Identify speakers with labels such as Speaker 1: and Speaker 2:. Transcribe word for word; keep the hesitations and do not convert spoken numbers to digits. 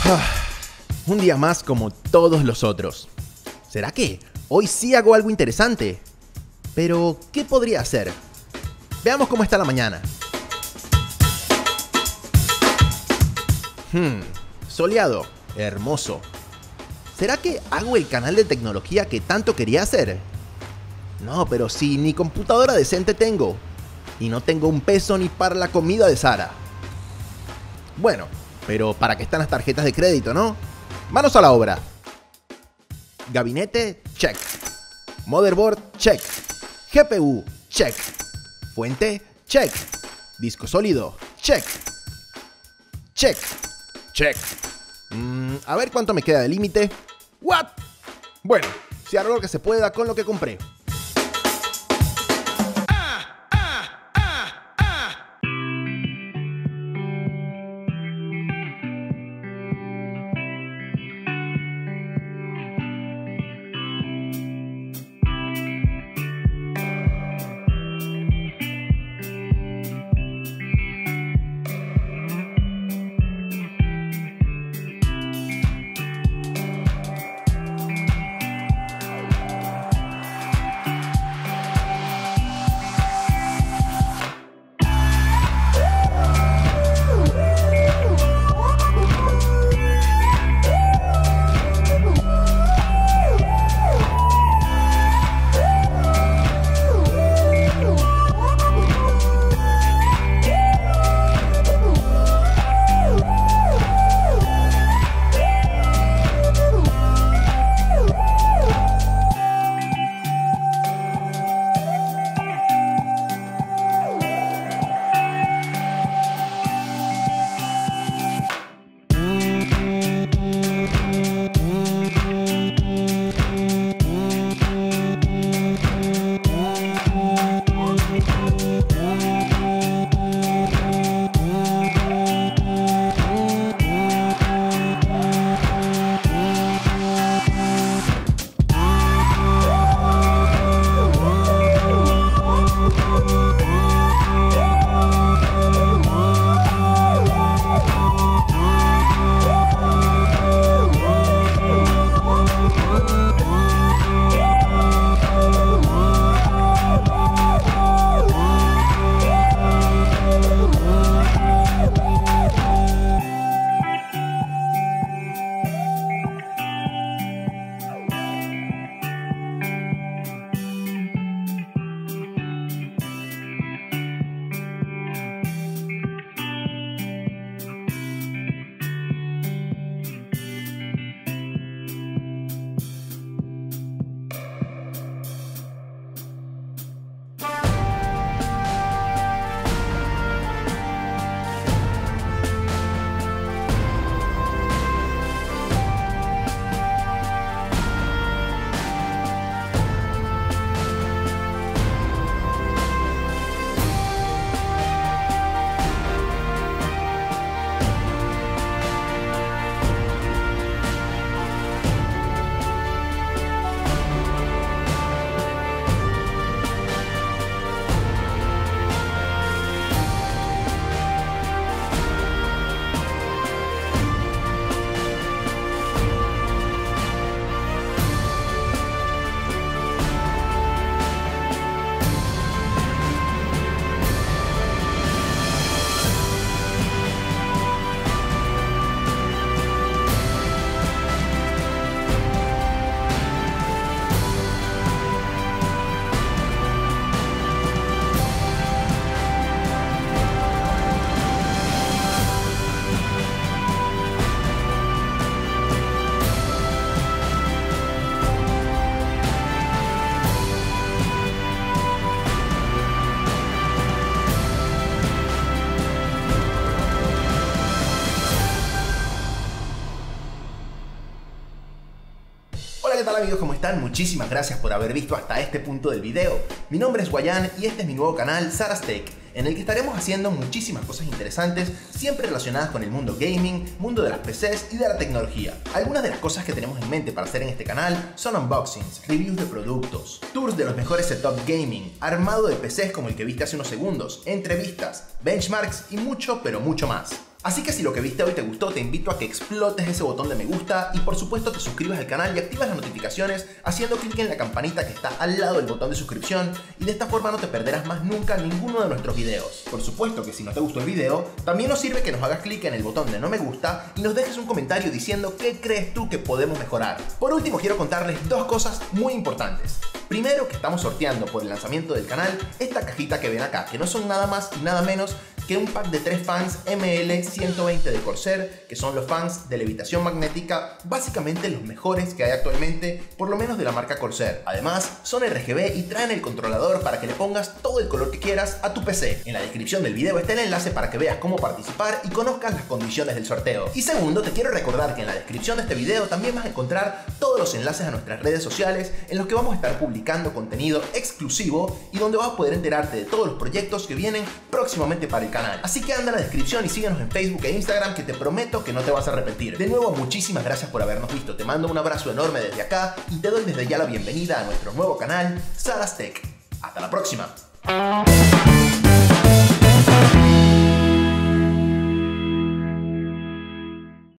Speaker 1: Un día más como todos los otros. ¿Será que hoy sí hago algo interesante? Pero, ¿qué podría hacer? Veamos cómo está la mañana. Hmm, soleado, hermoso. ¿Será que hago el canal de tecnología que tanto quería hacer? No, pero si ni computadora decente tengo. Y no tengo un peso ni para la comida de Sara. Bueno, pero ¿para qué están las tarjetas de crédito, no? Manos a la obra. Gabinete, check. Motherboard, check. G P U, check. Fuente, check. Disco sólido, check. Check. Check. Mm, a ver cuánto me queda de límite. ¿What? Bueno, si haré lo que se pueda con lo que compré. Hola, ¿qué tal amigos? ¿Cómo están? Muchísimas gracias por haber visto hasta este punto del video. Mi nombre es Guayán y este es mi nuevo canal, Zara's Tech, en el que estaremos haciendo muchísimas cosas interesantes, siempre relacionadas con el mundo gaming, mundo de las P Cs y de la tecnología. Algunas de las cosas que tenemos en mente para hacer en este canal son unboxings, reviews de productos, tours de los mejores setup gaming, armado de P Cs como el que viste hace unos segundos, entrevistas, benchmarks y mucho, pero mucho más. Así que si lo que viste hoy te gustó, te invito a que explotes ese botón de me gusta y por supuesto te suscribas al canal y activas las notificaciones haciendo clic en la campanita que está al lado del botón de suscripción, y de esta forma no te perderás más nunca ninguno de nuestros videos. Por supuesto que si no te gustó el video, también nos sirve que nos hagas clic en el botón de no me gusta y nos dejes un comentario diciendo qué crees tú que podemos mejorar. Por último, quiero contarles dos cosas muy importantes. Primero, que estamos sorteando por el lanzamiento del canal esta cajita que ven acá, que no son nada más y nada menos que un pack de tres fans M L ciento veinte de Corsair, que son los fans de levitación magnética, básicamente los mejores que hay actualmente, por lo menos de la marca Corsair. Además, son R G B y traen el controlador para que le pongas todo el color que quieras a tu P C. En la descripción del video está el enlace para que veas cómo participar y conozcas las condiciones del sorteo. Y segundo, te quiero recordar que en la descripción de este video también vas a encontrar todos los enlaces a nuestras redes sociales en los que vamos a estar publicando contenido exclusivo y donde vas a poder enterarte de todos los proyectos que vienen próximamente para el canal. Así que anda a la descripción y síguenos en Facebook e Instagram, que te prometo que no te vas a arrepentir. De nuevo, muchísimas gracias por habernos visto. Te mando un abrazo enorme desde acá y te doy desde ya la bienvenida a nuestro nuevo canal, Saras Tech. Hasta la próxima.